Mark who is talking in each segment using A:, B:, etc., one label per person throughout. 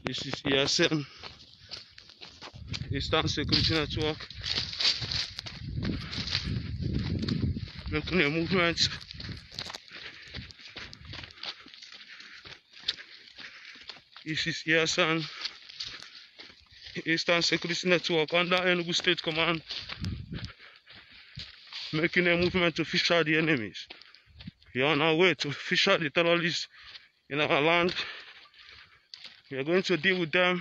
A: This is ESN, Eastern Security Network, making a movement. This is ESN, Eastern Security Network under Enugu State Command, making a movement to fish out the enemies. We are on our way to fish out the terrorists in our land. We are going to deal with them.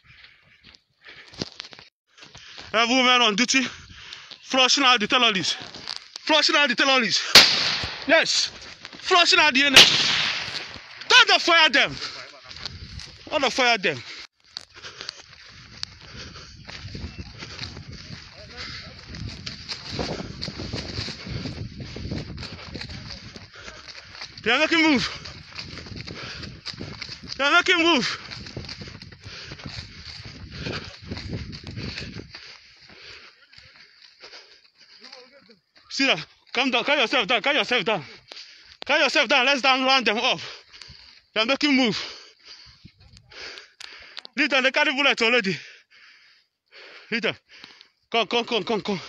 A: Every woman on duty, flushing out the terrorists. Flushing out the terrorists. Yes, flushing out the enemies. Don't fire them. Don't fire them. They are making move. They are making move. See that? Calm down. Calm yourself down. Calm yourself down. Calm yourself down. Let's down round them up. They are making move. Lead them. They carry bullets already. Lead them. Come.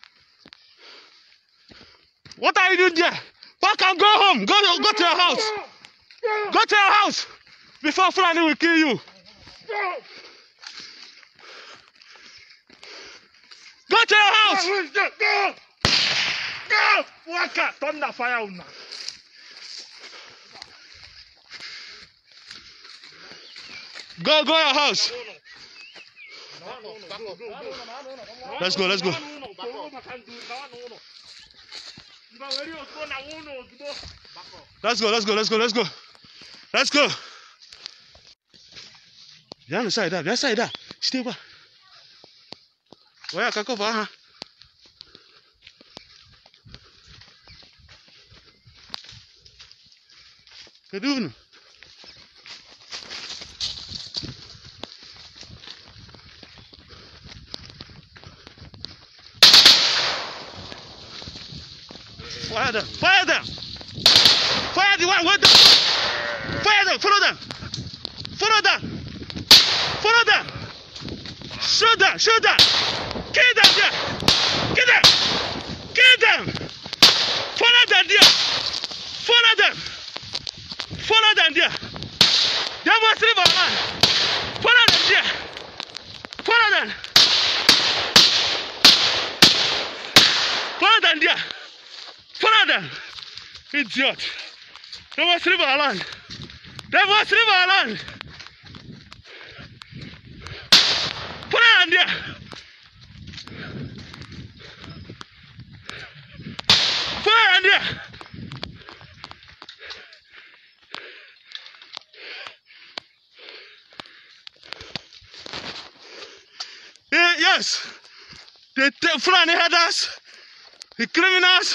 A: What are you doing there? Back and go home. Go to your house. Go to your house before Fulani will kill you. Go to your house. Go. Thunder fire. Go your house. Let's go. Let's go. The other side that. Stay back. Where I can cover, huh? What are you doing? Fire them! Fire them! Fire the one with them! Fire them! Follow them! Follow them! Follow them! Shoot them! Shoot them! Kill them there! Kill them! Kill them! Follow them there! Follow them! Follow them there! They must leave our land! Follow them there! Follow them! Follow them there! Follow them! Idiot! They must leave our land! They must leave our land! Follow them there! Follow them there! Yes! The Fulani herders, the criminals,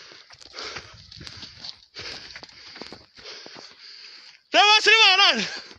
A: they must leave our land.